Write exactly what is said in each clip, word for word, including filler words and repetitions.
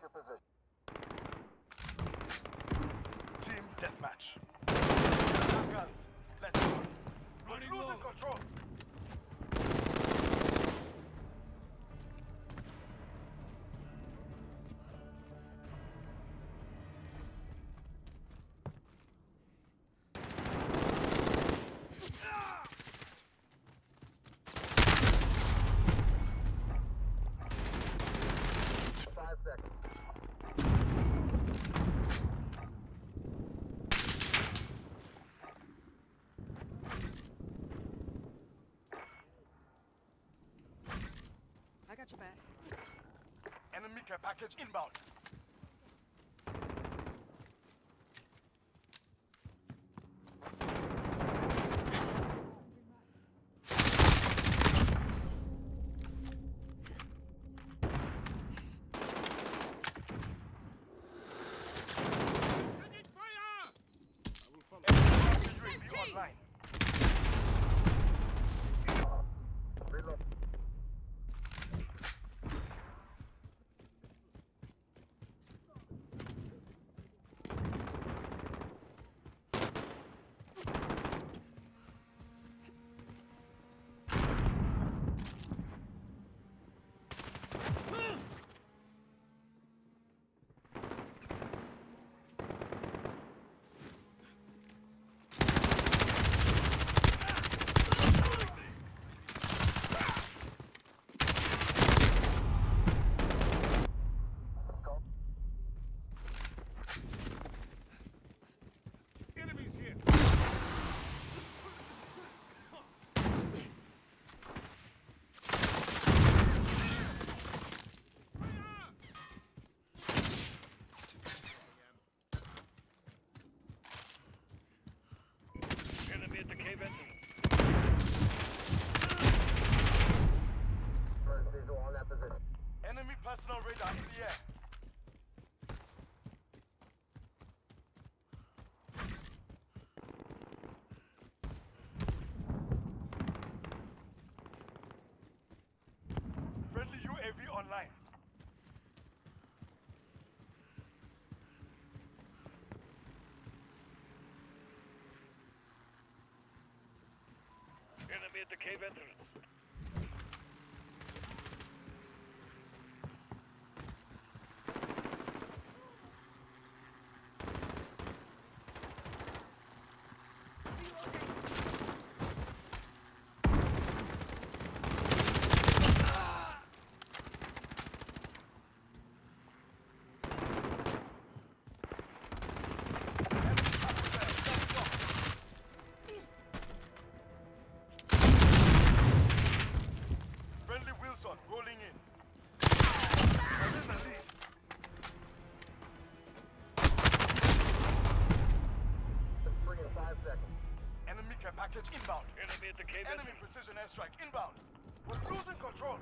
your position. Team deathmatch. Guns. Let's go. Running Losing low. control. Five seconds. I got your back. Enemy care package inbound. Taking fire! I will follow. Enemy U A V online. Reload. Enemies here. Enemy at the cave entrance. First visual on that position. Enemy personal radar in the air. Friendly U A V online. Enemy at the cave entrance. Friendly Wilson rolling in. I'm in the lead. Three in five seconds. Enemy care package inbound. Enemy at the cave Enemy entrance. precision airstrike inbound. We're losing control.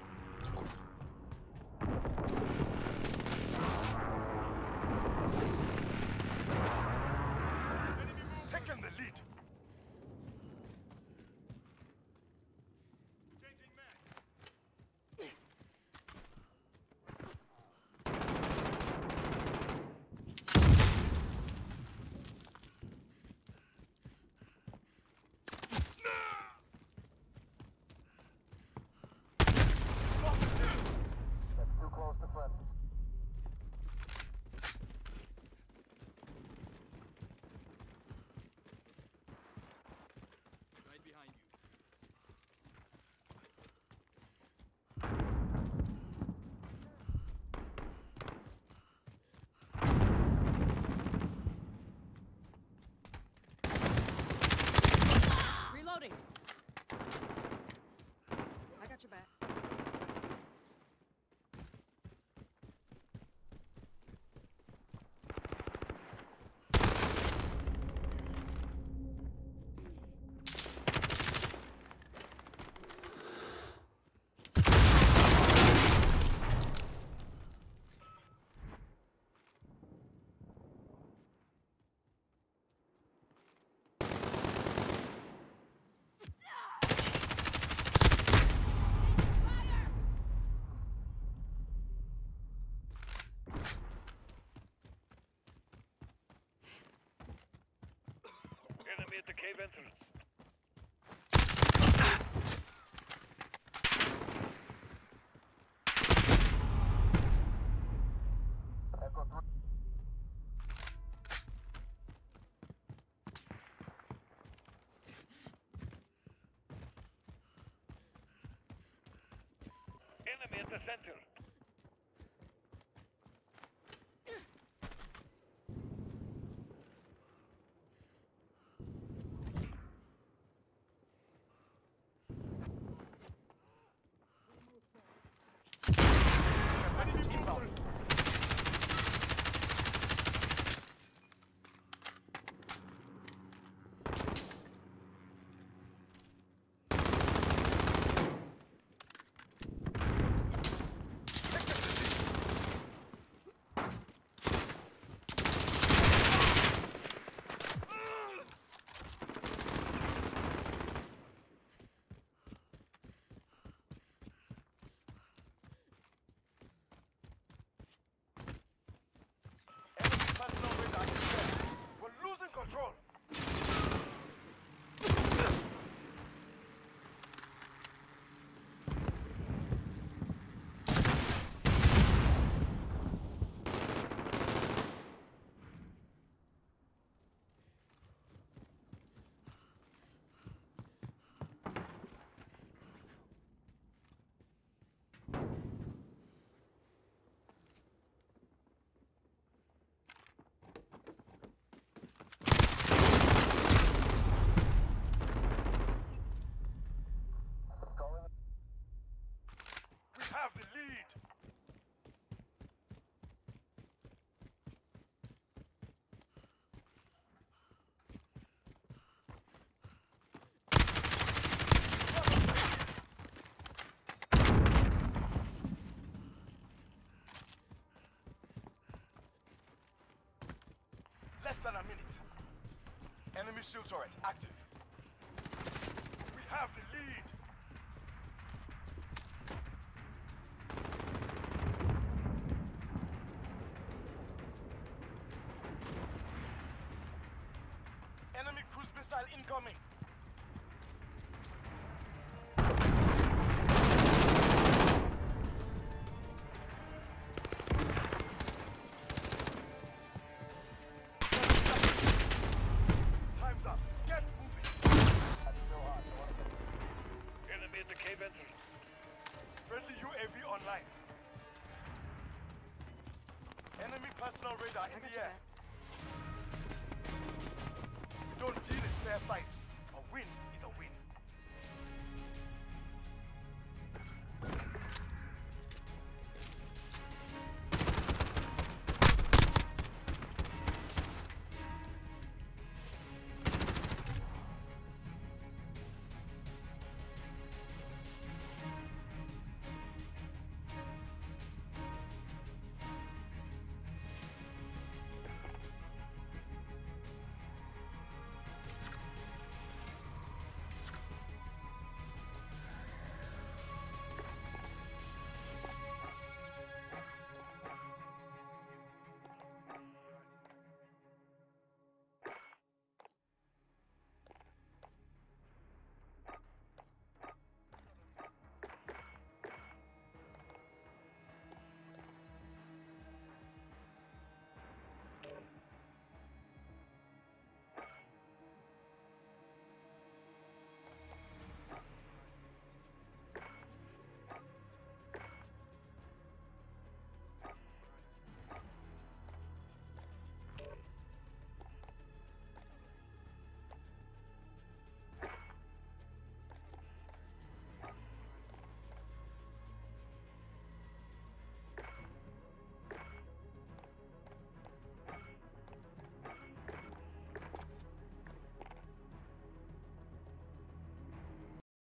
Enemy movement. Taking the lead. Changing mag. That's too close to friendly. Enemy at the cave entrance. Echo three. Enemy at the center. Package inbound. Enemy personal radar in the air. We're losing control. Going. We have the lead. Less than a minute. Enemy shield turret active. We have the lead. Enemy cruise missile incoming. Time's up. Get moving. That's still hot. I want to Enemy at the cave entrance. Friendly U A V online. Enemy personal radar in the air. We don't deal in fair fights. A win